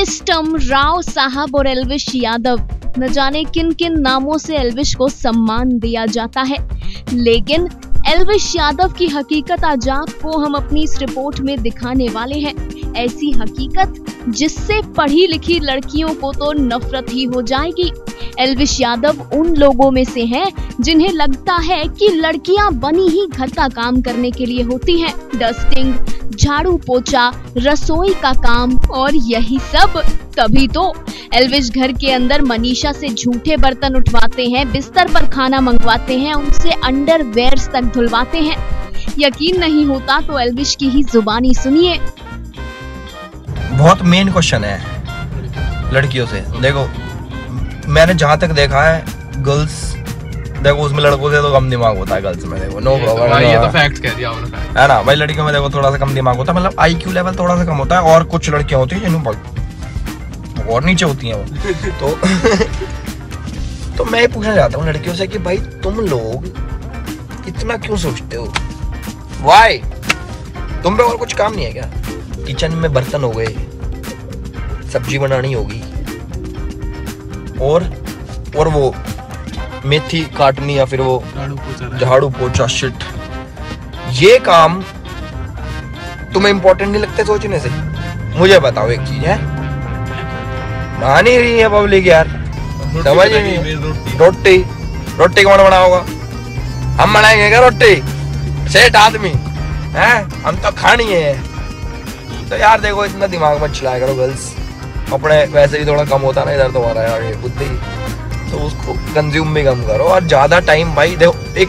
System, Rao साहब और एल्विश यादव, न जाने किन किन नामों से एल्विश को सम्मान दिया जाता है, लेकिन एल्विश यादव की हकीकत आज आपको हम अपनी इस रिपोर्ट में दिखाने वाले हैं। ऐसी हकीकत जिससे पढ़ी लिखी लड़कियों को तो नफरत ही हो जाएगी। एल्विश यादव उन लोगों में से हैं जिन्हें लगता है कि लड़कियां बनी ही घर का काम करने के लिए होती हैं। डस्टिंग, झाड़ू पोछा, रसोई का काम और यही सब। तभी तो एल्विश घर के अंदर मनीषा से झूठे बर्तन उठवाते हैं, बिस्तर पर खाना मंगवाते हैं, उनसे अंडरवेयर्स तक धुलवाते हैं। यकीन नहीं होता तो एल्विश की ही जुबानी सुनिए। बहुत मेन क्वेश्चन है लड़कियों से। देखो, मैंने जहाँ तक देखा है गर्ल्स, देखो उसमें लड़कों से तो कम दिमाग होता है गर्ल्स में। देखो नो प्रॉब्लम, ये तो फैक्ट कह दिया आपने, है ना भाई। लड़कियों में देखो थोड़ा सा कम दिमाग होता है, मतलब IQ लेवल थोड़ा सा कम होता है। और कुछ लड़कियां होती है जिन्हें और नीचे होती हैं वो तो मैं पूछना चाहता हूँ लड़कियों से कि भाई तुम लोग इतना क्यों सोचते हो? वाई? तुम पे और कुछ काम नहीं है क्या? किचन में बर्तन हो गए, सब्जी बनानी होगी, और वो मेथी काटनी, या फिर वो झाड़ू पोछा, शिट, ये काम तुम्हें इंपॉर्टेंट नहीं लगते सोचने से? मुझे बताओ एक चीज है, मान ही रही है पब्लिक यार, समझ नहीं। रोटी कौन बनाओगा? हम बनाएंगे क्या रोटी? सेठ आदमी हैं हम, तो खानी है। तो यार देखो, इतना दिमाग मत चलाया करो गर्ल्स। अपने वैसे भी थोड़ा कम होता है ना इधर तुम्हारा यार ये बुद्धि, तो उसको कंज्यूम भी कम करो। और ज्यादा टाइम भाई देखो, एक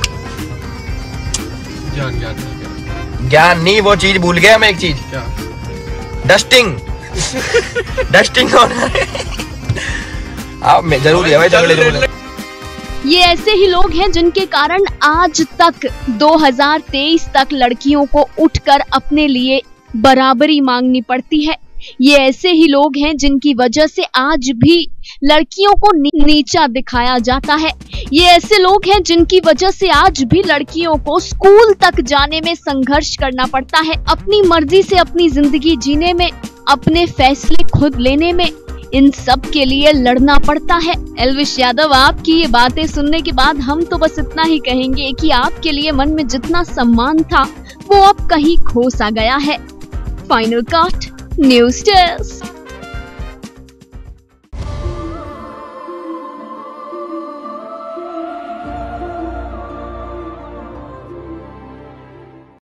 ज्ञान नहीं, वो चीज भूल गया मैं, एक चीज, डस्टिंग डस्टिंग में जरूरी है भाई, जरूरी। ये ऐसे ही लोग हैं जिनके कारण आज तक 2023 तक लड़कियों को उठकर अपने लिए बराबरी मांगनी पड़ती है। ये ऐसे ही लोग हैं जिनकी वजह से आज भी लड़कियों को नीचा दिखाया जाता है। ये ऐसे लोग हैं जिनकी वजह से आज भी लड़कियों को स्कूल तक जाने में संघर्ष करना पड़ता है, अपनी मर्जी से अपनी जिंदगी जीने में, अपने फैसले खुद लेने में, इन सब के लिए लड़ना पड़ता है। एल्विश यादव, आपकी ये बातें सुनने के बाद हम तो बस इतना ही कहेंगे कि आपके लिए मन में जितना सम्मान था वो अब कहीं खो सा गया है। Final cut, news desk.